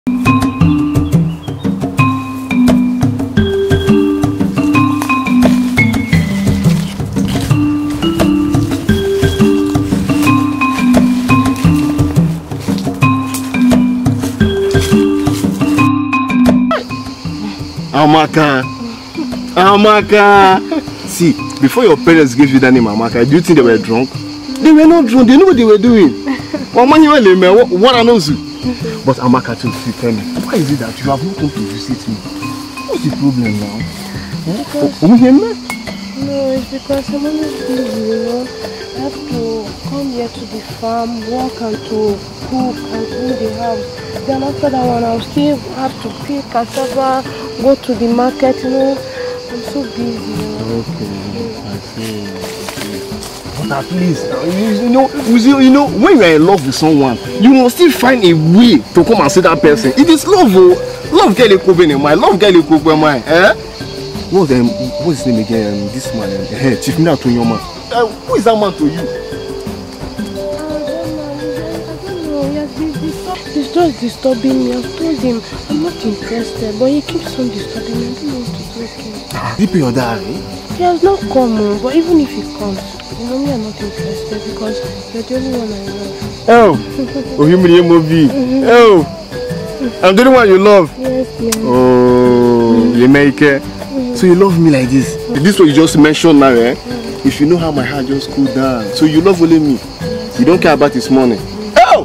Amaka. See, before your parents gave you that name, Amaka, do you think they were drunk? They were not drunk. They knew what they were doing. What I know. But Amaka, tell me, why is it that you have not come to visit me? What's the problem now? No, it's because I'm always busy, you know. I have to come here to the farm, work and to cook and clean the house. Then after that one, I'll still have to pick cassava, go to the market, you know. I'm so busy, you know. Okay, I see. But at least, you know, when you are in love with someone, you must still find a way to come and see that person. It is love, oh. Love girl in my love girl in my eh? What's his name again? This man, Chief Mina to your man. Who is that man to you? He's just disturbing me. I've told him I'm not interested, but he keeps on disturbing me. I don't know what to do again. Deep in your diary? He has not come, but even if he comes, you know me, I'm not interested because you're the only one I love. Oh, humiliate movie. Oh, I'm the only one you love. Yes, yes. Oh, you make it. So you love me like this? This what you just mentioned now, eh? If you know how my heart just cooled down. So you love only me. You don't care about his money. Oh!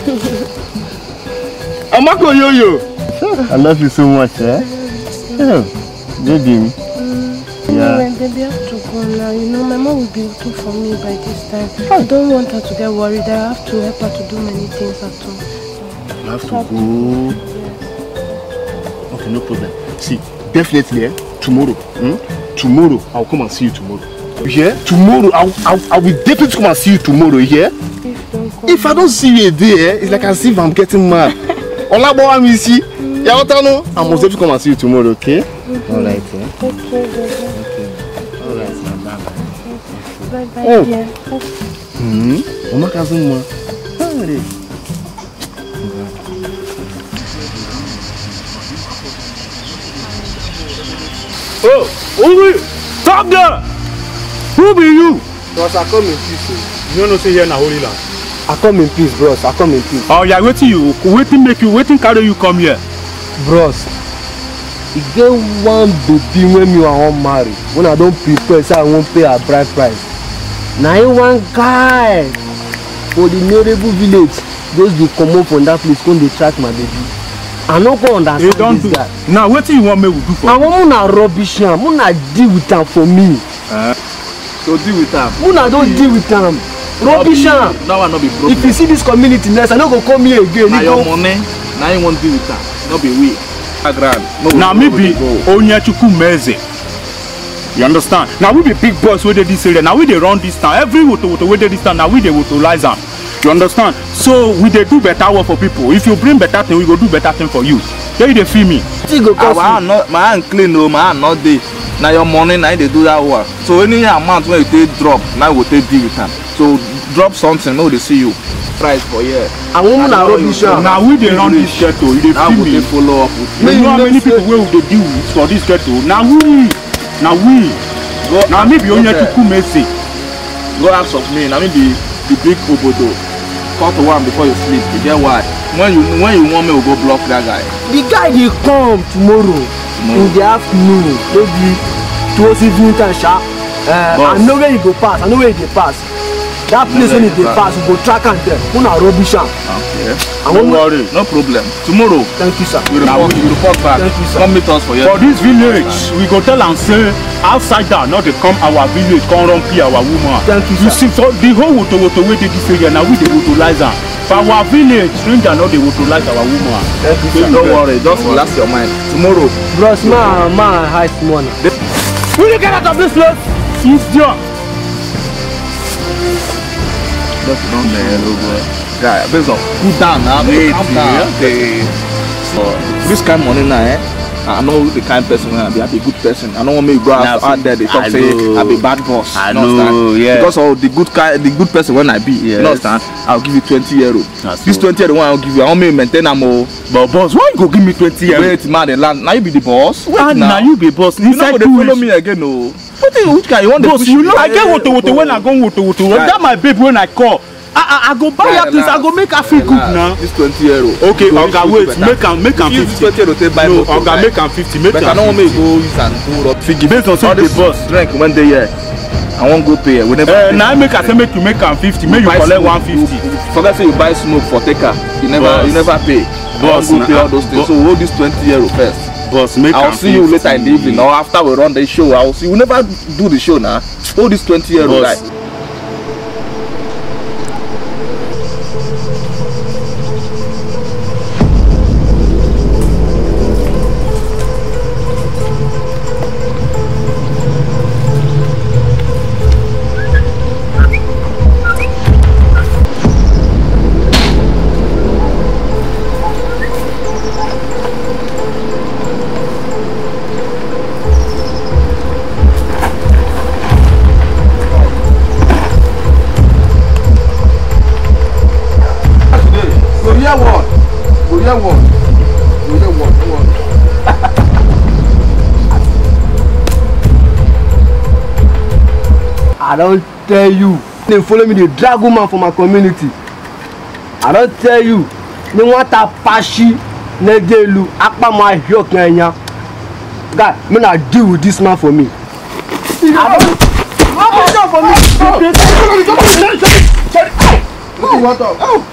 Amako Yo-Yo! I love you so much, eh? Oh, baby. Yeah. Baby, I have to go now. You know, my mom will be looking for me by this time. I don't want her to get worried. I have to help her to do many things at home. You have to go. Yes. Okay, no problem. See, definitely, eh? Tomorrow. Tomorrow, I'll come and see you tomorrow. You hear? Tomorrow, I will definitely come and see you tomorrow, you hear? If I don't see you a day, it's like as if I'm getting mad. Olabo, I miss you. I must definitely come and see you tomorrow, okay? Alright, eh? Okay. Alright, bye-bye, dear. Mama Kazuma. Oh, Uri! Stop there! Who be you? Bros, I come in peace. You don't say here na Holy Land. I come in peace, bros. I come in peace. Oh yeah, waiting carry you come here. Bros, you get one baby when you are married. When I don't prepare, say I won't pay a bride price. Now one guy for the neighborhood village just dey come up from that place come dey track my baby. I no go understand this guy. Now what you want me to do for? I want una rubbish am, una deal with am for me. So deal with am. Una don't deal with am. Rubbish am. Now I no be broken. If you see this community next, I no go come here again. Now your money, now you want deal with am. No be we. Now me be Onyechukwu Meze. You understand? Now we be big boys where they this area. Now we they run this town. Every woto where they this town. Now we they utilize them. You understand? So we they do better work for people. If you bring better thing, we go do better thing for you. Then they feel me. My hand clean, no, my hand not there. Now your money, now they do that work. So any amount when you take drop, now we take deal with them. So drop something, now they see you. Price for year. I want to rubbish am. Now we they run this ghetto. You they feel me. Follow up. You know how many people will they deal with for this ghetto? Now we. Now me be Onyechukwu Meze. Go ask of me. Now me be the big obodo. Cut one before you sleep. You get why? When you want me to go block that guy. The guy will come tomorrow in the afternoon. Maybe towards evening time sharp. I know where you go pass. I know where you dey pass. That place when you dey pass, you go track and there. Una rubbish am. Okay. Don't worry. No problem. Tomorrow. Thank you, sir. You report back. Thank you, sir. Come meet us for here. For this village, we go tell and say outsider not they come our village, come run pay our woman. Thank you, You sir. see, for the whole woto where they this area, now we they utilize them. For our village, stranger not they utilize our woman. Thank you, sir. Don't worry. Just relax your mind. Tomorrow. Bros, my high money. Will you get out of this place? He's there. Just down there, little boy. Guy, based on cool down now. Calm down. So this kind of money now, I know the kind of person I be a good person. I don't want me to go out there they talk say I be bad boss. I know, yeah. Because of the good person when I be, you understand? I'll give you 20 euro. This 20 euro one I'll give you. I want me to maintain am o. But boss, why you go give me 20 euro? Wait, man, the land. Now you be the boss. Wait, now you be boss. You know they follow me again, no. Which guy you want to push? You know I get woto when I go woto. That my babe when I call. I go buy her things. I go make her feel good now. This 20 euro. Okay, Oga, wait, make am 50. 20 euro take buy. No, Oga, make am 50. Make am 50. But I don't want me to go use and pull up. Based on the boss. Drink when they here. I won't go pay. Now make I say make you make am 50. Make you collect 150. Forget say you buy smoke for taker. You never pay. Boss, go pay all those things. So hold this 20 euro first. Boss, make I'll see you later in the evening or after we run the show. I'll see you. Never do the show now. Hold this 20 euro guy. I don't tell you. They follow me, they drag woman from my community. I don't tell you. They want a pashi, negelu, akpa my hiyo Kenya. God, me not deal with this man for me. What do you want?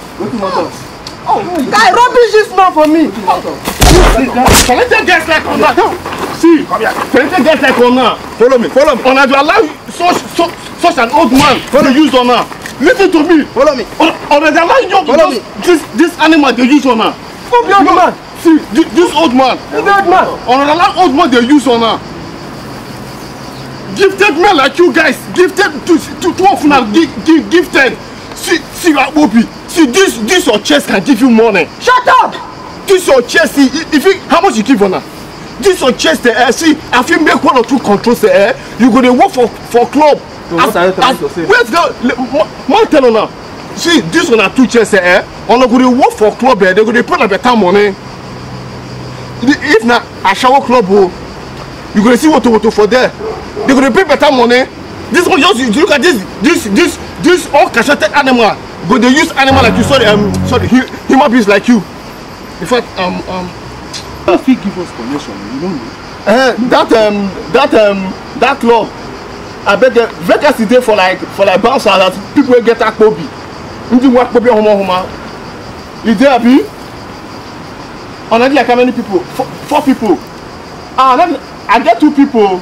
Guy, rubbish this man for me. Gets like on that. See, come here. Gets like on that. Follow me. On a to allow such an old man to use on her. Listen to me. Follow me. On a allow you to this animal they use on her. Come here, man. See, this old man. On a allow old man they use on her. Gifted men like you guys. Gifted to of now. Gifted. See, Obi. See, this your chest can give you money. Shut up! This your chest, see, how much you give on her? This your chest, see, if you make 1 or 2 controls, you go to work for club. So what are you trying to say? Wait, man, tell her now. See, this one are 2 chests, on go to work for club, they go to put a better money. If not, a shower club, you go to see what for there. They go to pay better money. This one just look at this all castrated animal. But they use animal like you, sorry, human beings like you. In fact, if he give us connection, you don't know. that law, I bet the vacancy there for like bouncer that people get a Kobe. You work Kobe homa. Is there be? Already like how many people? 4 people. I get 2 people.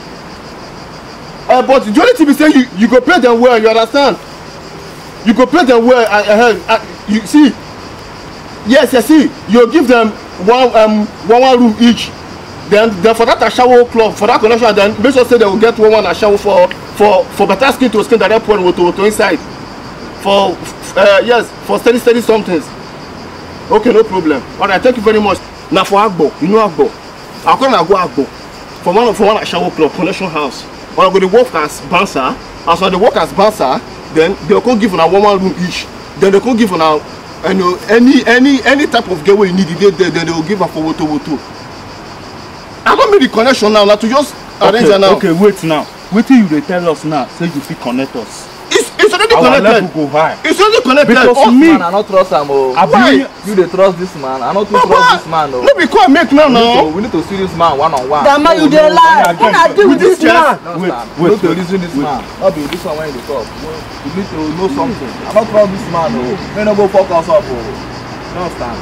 But the only thing is saying you go pay them well, you understand? You go pay them well. You see, yes, see. You give them one room each. Then for that a shower club, for that connection, then make sure say they will get one a shower for better skin to skin that they put to inside. For yes, for steady somethings. Okay, no problem. Alright, thank you very much. Now for Agbo, you know Agbo. I'm gonna go Agbo for one a shower club connection house. When I go to work as bouncer, as when they work as bouncer, then they can give on a 1 room each. Then they can give on a any type of gateway you need. Then they will give a for woto. I don't make the connection now. To just arrange now. Okay, wait now. Wait till you tell us now. Say you fit connect us. It's already connected. Our level go high. It's already connected. Because me, I don't trust him. Why? You dey trust this man. I don't trust this man. No, because make now. We need to see this man one-on-one. That man, you dey lie. What I do with this man? Wait. We need to listen this man. Not be this one when you talk. You need to know something. I don't trust this man. May not go fuck us up. You understand?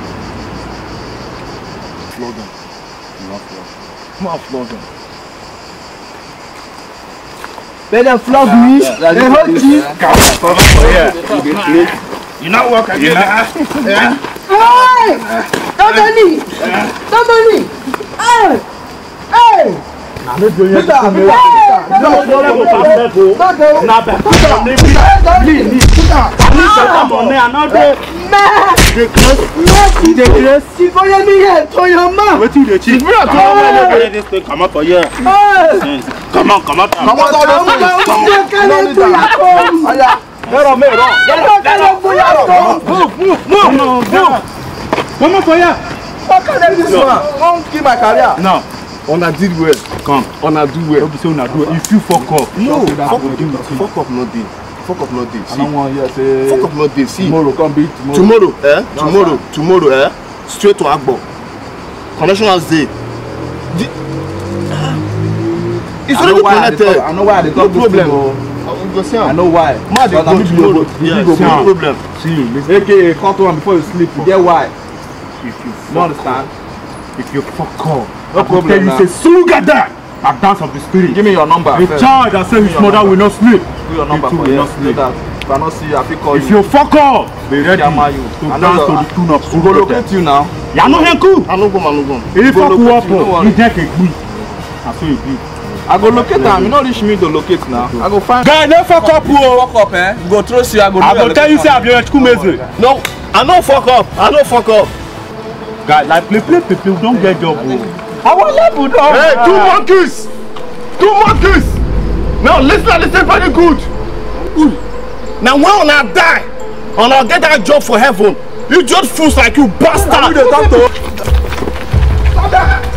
Flog him. You want flog? Come on, flog him. Let them flog me. They hold you. You not work again. Hey! Don't Hey! I'm not doing it. No, better money another. The grace. She for your me to your mom. What you the chief? This thing come up for you. Come on. Come on. Come on for you. What can I do this one? Don't kill my career. No. Ona did well. Come. Ona do well. Don't be so una do. If you fuck up. No. Fuck up not day. Fuck up not day. I don't want you to say. Fuck up not day. See. Tomorrow come be tomorrow. Tomorrow. Straight to Agbo. Conventional day. It's already connected. I know why they talk. No problem. I know why. No problem. See, listen. AKA cut one before you sleep. You get why? If you You understand? If you fuck up, No I problem tell you now. say Sugada, a dance of the spirit. Give me your number. The child that says his mother will not sleep. Do your number You too for will you. not sleep. If I not see you, I will call If you. you fuck up, be ready to Jama you. I know dance to your- the tune of We go Sugada. locate you now. Ya no henku. I no go. If fuck locate you up, you, no worry. you take a good. That's what you do. I go locate am. You no reach me to locate now. I go find. Guy, no fuck up, oh. Fuck up, eh? You go trust you. I go. I go tell you say I'm your Chukwumeze. No, I no fuck up. Guy, like play people don't get job. Our level down. Hey, two monkeys. Now listen very good. Now when una die, una get that job for heaven. You just fools like you bastard. Stop that.